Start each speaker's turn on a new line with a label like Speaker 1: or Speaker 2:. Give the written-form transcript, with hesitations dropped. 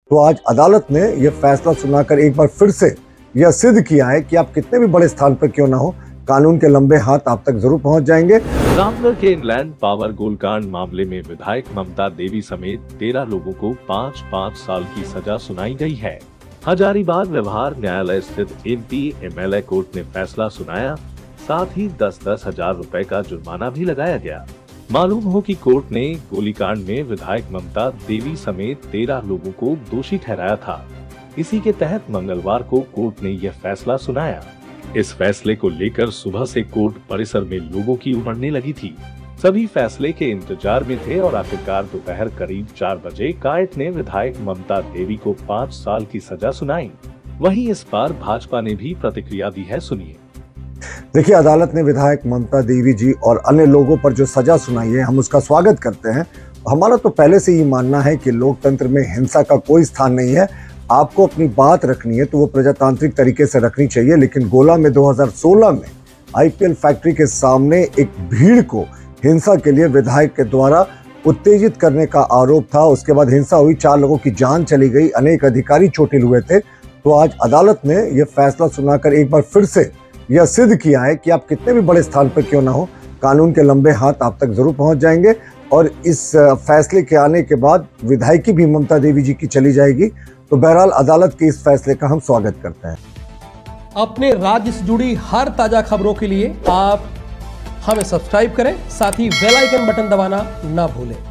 Speaker 1: तो आज अदालत ने यह फैसला सुनाकर एक बार फिर से यह सिद्ध किया है कि आप कितने भी बड़े स्थान पर क्यों ना हो, कानून के लंबे हाथ आप तक जरूर पहुंच जाएंगे।
Speaker 2: रामगढ़ के इनलैंड पावर गोलकांड मामले में विधायक ममता देवी समेत 13 लोगों को 5-5 साल की सजा सुनाई गई है। हजारीबाग व्यवहार न्यायालय स्थित MP MLA कोर्ट ने फैसला सुनाया, साथ ही 10-10 हजार रुपए का जुर्माना भी लगाया गया। मालूम हो कि कोर्ट ने गोलीकांड में विधायक ममता देवी समेत 13 लोगों को दोषी ठहराया था। इसी के तहत मंगलवार को कोर्ट ने यह फैसला सुनाया। इस फैसले को लेकर सुबह से कोर्ट परिसर में लोगों की उमड़ने लगी थी। सभी फैसले के इंतजार में थे और आखिरकार दोपहर करीब 4 बजे कायद ने विधायक ममता देवी को 5 साल की सजा सुनाई। वहीं इस बार भाजपा ने भी प्रतिक्रिया दी है, सुनिए।
Speaker 1: देखिए, अदालत ने विधायक ममता देवी जी और अन्य लोगों पर जो सजा सुनाई है, हम उसका स्वागत करते हैं। हमारा तो पहले से ही मानना है कि लोकतंत्र में हिंसा का कोई स्थान नहीं है। आपको अपनी बात रखनी है तो वो प्रजातांत्रिक तरीके से रखनी चाहिए। लेकिन गोला में 2016 में IPL फैक्ट्री के सामने एक भीड़ को हिंसा के लिए विधायक के द्वारा उत्तेजित करने का आरोप था। उसके बाद हिंसा हुई, 4 लोगों की जान चली गई, अनेक अधिकारी चोटिल हुए थे। तो आज अदालत ने यह फैसला सुनाकर एक बार फिर से यह सिद्ध किया है कि आप कितने भी बड़े स्थान पर क्यों ना हो, कानून के लंबे हाथ आप तक जरूर पहुंच जाएंगे। और इस फैसले के आने के बाद विधायकी भी ममता देवी जी की चली जाएगी। तो बहरहाल अदालत के इस फैसले का हम स्वागत करते हैं।
Speaker 3: अपने राज्य से जुड़ी हर ताजा खबरों के लिए आप हमें सब्सक्राइब करें, साथ ही बेल आइकन बटन दबाना ना भूलें।